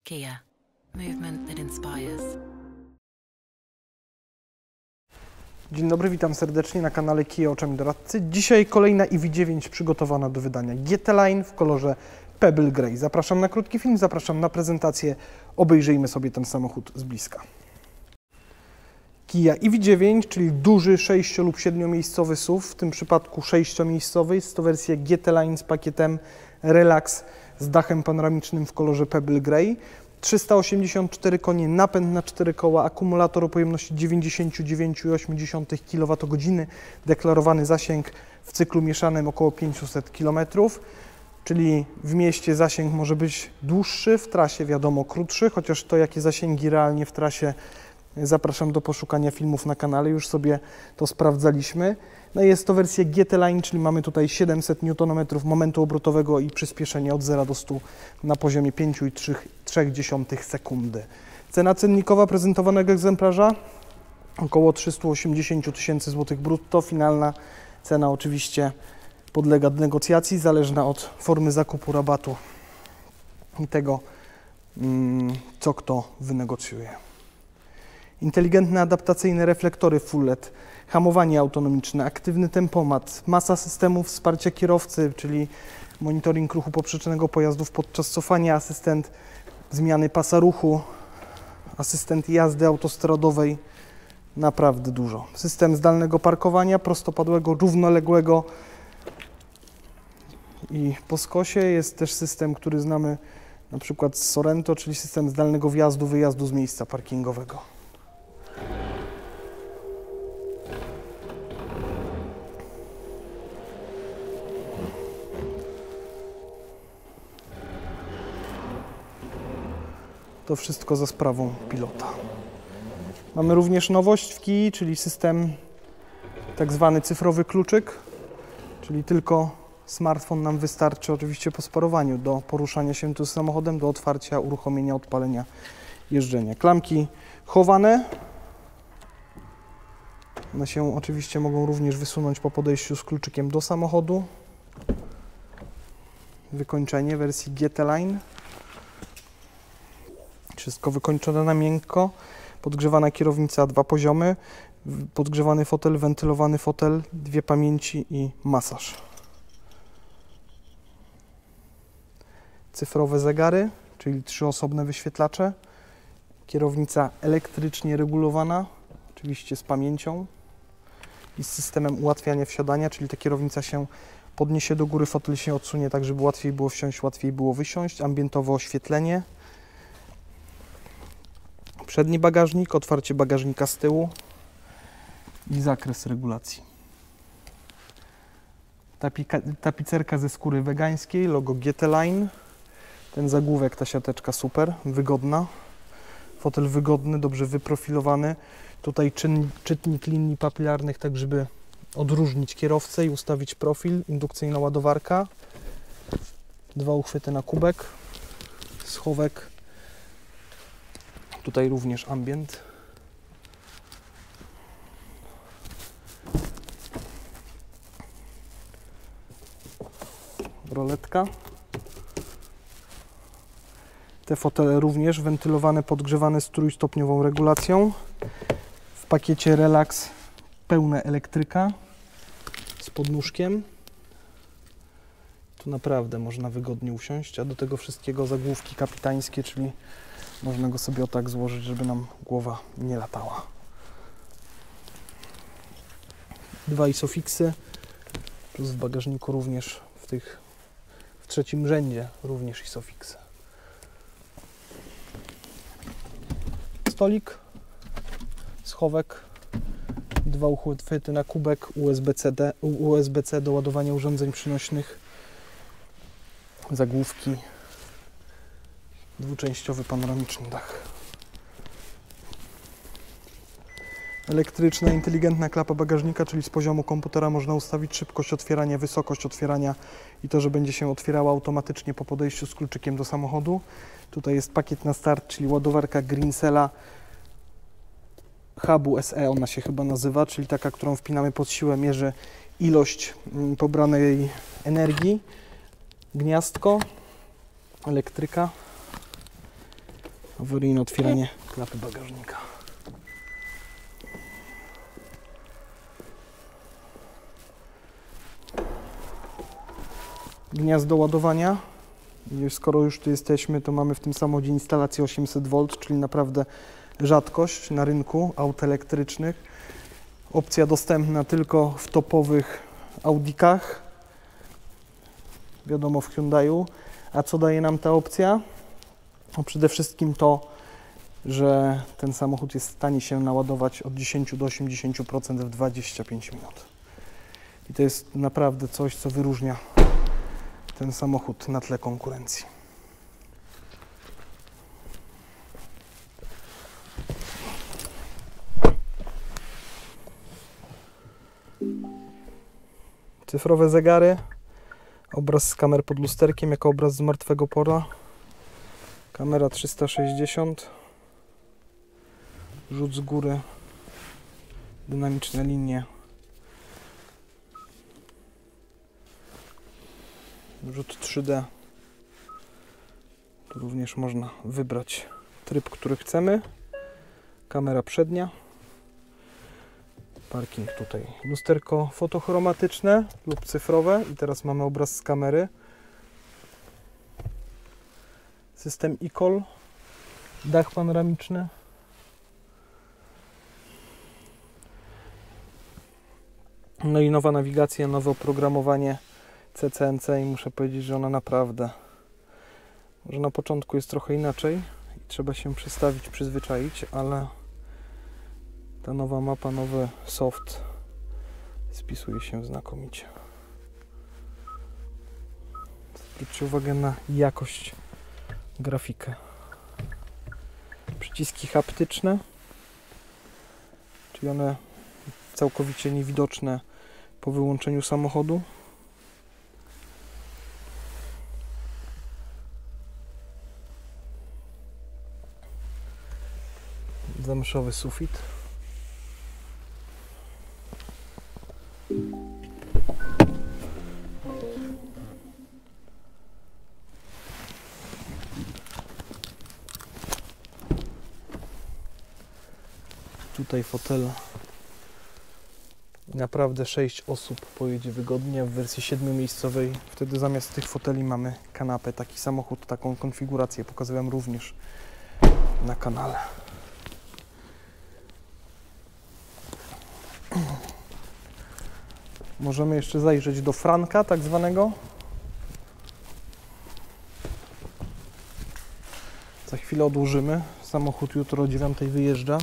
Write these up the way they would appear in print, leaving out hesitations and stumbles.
Kia. Movement that inspires. Dzień dobry, witam serdecznie na kanale Kia Oczami Doradcy. Dzisiaj kolejna EV9 przygotowana do wydania GT Line w kolorze Pebble Grey. Zapraszam na krótki film, zapraszam na prezentację. Obejrzyjmy sobie ten samochód z bliska. Kia EV9, czyli duży 6 lub 7-miejscowy SUV, w tym przypadku 6-miejscowy. Jest to wersja GT Line z pakietem Relax z dachem panoramicznym w kolorze Pebble Grey. 384 konie, napęd na 4 koła, akumulator o pojemności 99,8 kWh, deklarowany zasięg w cyklu mieszanym około 500 km, czyli w mieście zasięg może być dłuższy, w trasie wiadomo krótszy, chociaż to jakie zasięgi realnie w trasie zapraszam do poszukania filmów na kanale, już sobie to sprawdzaliśmy. No i jest to wersja GT Line, czyli mamy tutaj 700 Nm momentu obrotowego i przyspieszenie od 0 do 100 na poziomie 5,3 sekundy. Cena cennikowa prezentowanego egzemplarza około 380 tysięcy złotych brutto. Finalna cena oczywiście podlega negocjacji, zależna od formy zakupu, rabatu i tego, co kto wynegocjuje. Inteligentne, adaptacyjne reflektory full LED, hamowanie autonomiczne, aktywny tempomat, masa systemów wsparcia kierowcy, czyli monitoring ruchu poprzecznego pojazdów podczas cofania, asystent zmiany pasa ruchu, asystent jazdy autostradowej, naprawdę dużo. System zdalnego parkowania, prostopadłego, równoległego i po skosie. Jest też system, który znamy na przykład z Sorento, czyli system zdalnego wjazdu, wyjazdu z miejsca parkingowego. To wszystko za sprawą pilota. Mamy również nowość w Kii, czyli system tak zwany cyfrowy kluczyk, czyli tylko smartfon nam wystarczy oczywiście po sparowaniu do poruszania się tu z samochodem, do otwarcia, uruchomienia, odpalenia, jeżdżenia. Klamki chowane. One się oczywiście mogą również wysunąć po podejściu z kluczykiem do samochodu. Wykończenie wersji GT Line. Wszystko wykończone na miękko, podgrzewana kierownica 2 poziomy, podgrzewany fotel, wentylowany fotel, 2 pamięci i masaż. Cyfrowe zegary, czyli 3 osobne wyświetlacze, kierownica elektrycznie regulowana, oczywiście z pamięcią i z systemem ułatwiania wsiadania, czyli ta kierownica się podniesie do góry, fotel się odsunie tak, żeby łatwiej było wsiąść, łatwiej było wysiąść, ambientowe oświetlenie. Przedni bagażnik, otwarcie bagażnika z tyłu i zakres regulacji. Tapicerka ze skóry wegańskiej, logo GT Line. Ten zagłówek, ta siateczka super, wygodna. Fotel wygodny, dobrze wyprofilowany. Tutaj czytnik linii papilarnych, tak żeby odróżnić kierowcę i ustawić profil. Indukcyjna ładowarka. 2 uchwyty na kubek. Schowek. Tutaj również ambient. Roletka. Te fotele również wentylowane, podgrzewane z trójstopniową regulacją. W pakiecie Relax pełna elektryka z podnóżkiem. Tu naprawdę można wygodnie usiąść, a do tego wszystkiego zagłówki kapitańskie, czyli można go sobie o tak złożyć, żeby nam głowa nie latała. 2 isofixy, plus w bagażniku również w trzecim rzędzie również isofixy. Stolik, schowek, 2 uchwyty na kubek, USB-C do ładowania urządzeń przynośnych, zagłówki, dwuczęściowy panoramiczny dach. Elektryczna, inteligentna klapa bagażnika, czyli z poziomu komputera można ustawić szybkość otwierania, wysokość otwierania i to, że będzie się otwierała automatycznie po podejściu z kluczykiem do samochodu. Tutaj jest pakiet na start, czyli ładowarka Greensela hubu SE, ona się chyba nazywa, czyli taka, którą wpinamy pod siłę, mierzy ilość pobranej energii. Gniazdko, elektryka. Awaryjne otwieranie klapy bagażnika. Gniazdo ładowania. I skoro już tu jesteśmy, to mamy w tym samochodzie instalację 800 V, czyli naprawdę rzadkość na rynku aut elektrycznych. Opcja dostępna tylko w topowych Audikach, wiadomo w Hyundaiu. A co daje nam ta opcja? No przede wszystkim to, że ten samochód jest w stanie się naładować od 10 do 80% w 25 minut. I to jest naprawdę coś, co wyróżnia ten samochód na tle konkurencji. Cyfrowe zegary, obraz z kamer pod lusterkiem jako obraz z martwego pola, kamera 360, rzut z góry, dynamiczne linie, rzut 3D. Tu również można wybrać tryb, który chcemy. Kamera przednia. Parking tutaj. Lusterko fotochromatyczne lub cyfrowe. I teraz mamy obraz z kamery. System e-call. Dach panoramiczny. No i nowa nawigacja, nowe oprogramowanie CCNC i muszę powiedzieć, że ona naprawdę, może na początku jest trochę inaczej i trzeba się przestawić, przyzwyczaić, ale ta nowa mapa, nowy soft spisuje się znakomicie. Zwróćcie uwagę na jakość grafikę. Przyciski haptyczne, czyli one całkowicie niewidoczne po wyłączeniu samochodu. Zamyszowy sufit. Tutaj fotel. Naprawdę 6 osób pojedzie wygodnie w wersji 7-miejscowej. Wtedy zamiast tych foteli mamy kanapę. Taki samochód, taką konfigurację pokazałem również na kanale. Możemy jeszcze zajrzeć do franka tak zwanego. Za chwilę odłożymy. Samochód jutro o 9 wyjeżdża.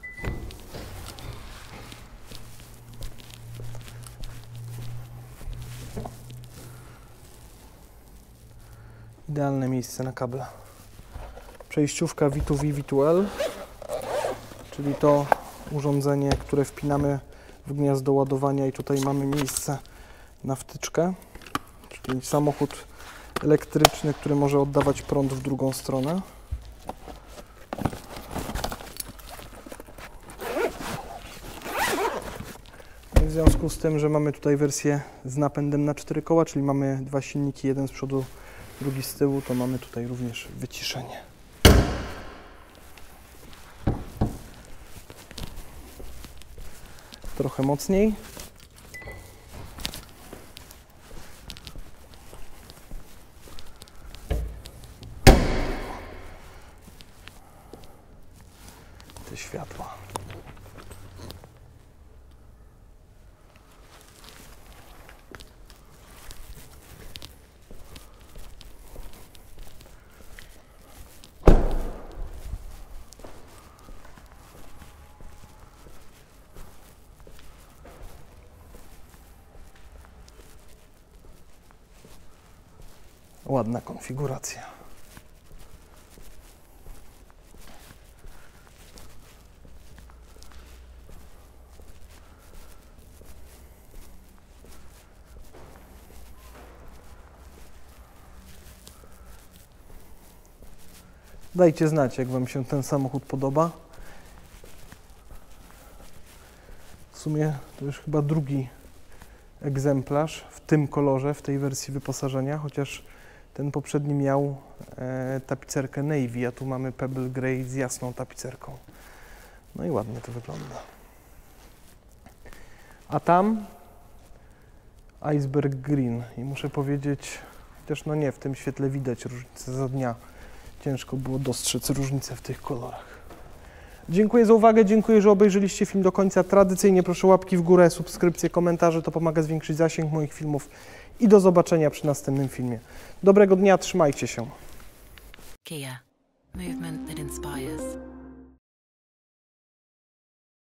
Idealne miejsce na kable. Przejściówka V2V, V2L, czyli to urządzenie, które wpinamy w gniazdo ładowania i tutaj mamy miejsce na wtyczkę, czyli samochód elektryczny, który może oddawać prąd w drugą stronę. W związku z tym, że mamy tutaj wersję z napędem na 4 koła, czyli mamy dwa silniki, jeden z przodu, drugi z tyłu, to mamy tutaj również wyciszenie. Trochę mocniej. Te światła. Ładna konfiguracja. Dajcie znać, jak Wam się ten samochód podoba. W sumie to już chyba drugi egzemplarz w tym kolorze, w tej wersji wyposażenia, chociaż Ten poprzedni miał tapicerkę Navy, a tu mamy Pebble Grey z jasną tapicerką. No i ładnie to wygląda. A tam Iceberg Green i muszę powiedzieć, też no nie, w tym świetle widać różnicę za dnia. Ciężko było dostrzec różnicę w tych kolorach. Dziękuję za uwagę, dziękuję, że obejrzeliście film do końca. Tradycyjnie proszę łapki w górę, subskrypcje, komentarze, to pomaga zwiększyć zasięg moich filmów i do zobaczenia przy następnym filmie. Dobrego dnia, trzymajcie się. Kia. Movement that inspires.